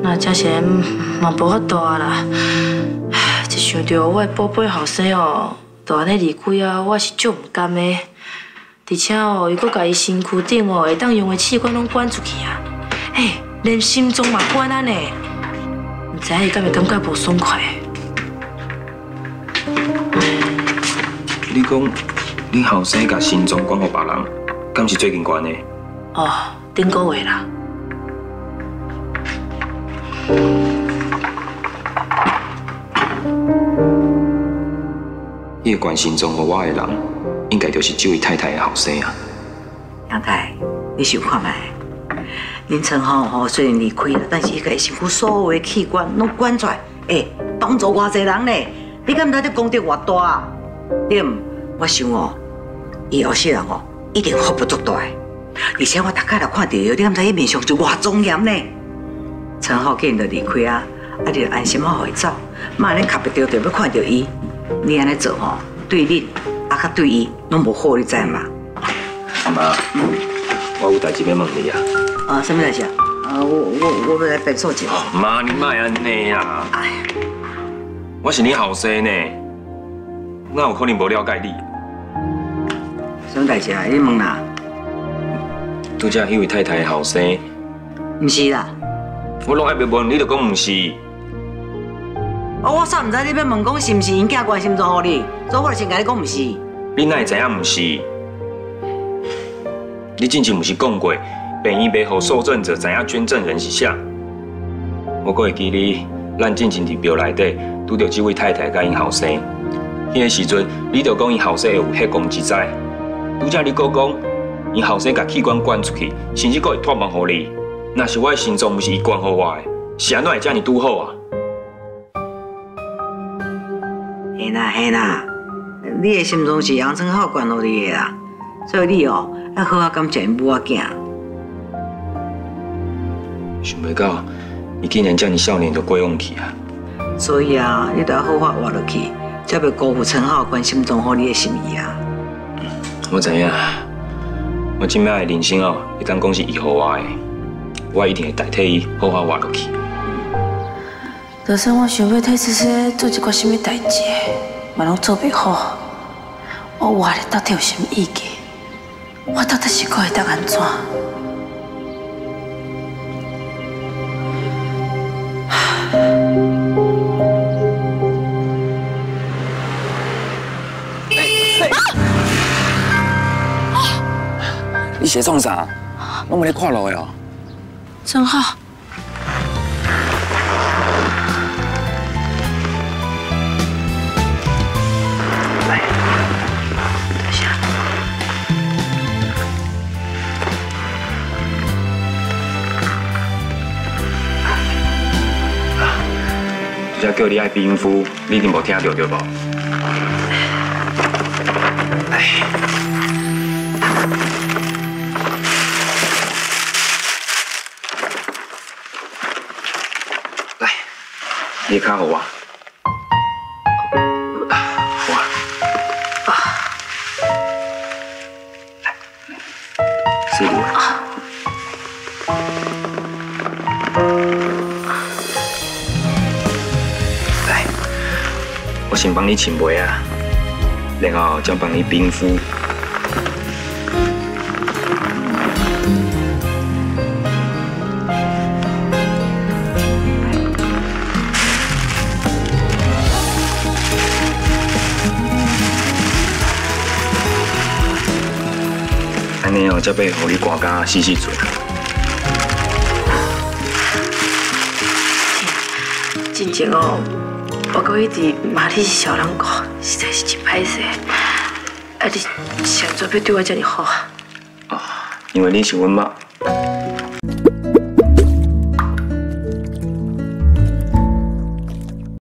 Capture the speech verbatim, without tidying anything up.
那真是嘛无法度啦。一想到我的宝贝后生哦，就安尼离开啊，我是足唔甘的。而且哦，伊阁甲伊身躯顶哦会当用的器官拢管出去啊，嘿，连心脏嘛管啊呢。唔知伊敢会感觉无爽快？ 你讲你后生甲心脏管互别人，敢是最近管的？ 哦，顶个月啦。 伊会关心中互我的人，应该就是这位太太的后生啊。 杨太，你想看卖？林晨吼吼虽然离开了，但是伊个身躯所有的器官拢管出来，哎，帮助偌济人呢？你敢毋知这功德偌大啊？对唔？我想哦，伊后世人哦一定福不足大。而且我大概来看到，你敢知伊面上就偌庄严呢？陈浩既然就离开啊，啊你就安心好互伊走，莫安尼卡不着着要看到伊。 你安尼做吼，对你啊，甲对伊拢无好，你知嘛？ 阿妈，我有代志要问你啊。 啊，什么代志啊？啊，我我我要来变数一下。 妈，你莫安尼啊！哎，我是你后生呢，哪有可能无了解你？ 什么代志啊？你问啦？ 拄则迄位太太的后生， 毋是啦。 我拢还没问，你就讲毋是。 哦，我煞唔知你要问讲是毋是因囝关心状互你，所以我就先甲你讲毋是。 你哪会知影毋是？你之前毋是讲过，病院要互受赠者知影捐赠人是啥？我阁会记你，咱之前伫庙内底拄到这位太太甲因后生，迄个时阵你就讲因后生有血光之灾，拄则你阁讲因后生甲器官管出去，甚至阁会托梦互你。若是我的心脏毋是伊管互我的，是安怎会遮尔拄好啊？ 嘿啦嘿啦，你的心脏是杨春浩管互你的啦，所以你哦要好好感谢因母仔囝。 想袂到，伊竟然遮尔少年就过往去啊！ 所以啊，你都要好好活落去，才袂辜负陈浩关心状互你的心意啊。 我知影，我今摆的人生哦，会当讲是伊互我的，我一定会代替伊好好活落去。 就算我想要替叔叔做一寡什么代志，嘛拢做袂好。我活咧到底有什么意义？我到底是可会当安怎？ 你写创啥？我冇咧看路的哦。 真好。 只叫你爱冰敷，你一定无听到对无？哎，来，你卡好我。好啊。啊。来，谢谢。啊。 我先帮你清背啊，然后再帮你冰敷。安尼哦，才要互你刮甲洗洗嘴。 真正哦。 我阁一直骂你是小人狗，实在是真歹势。啊，你现在要对我这么好啊？ 哦，因为你是阮妈。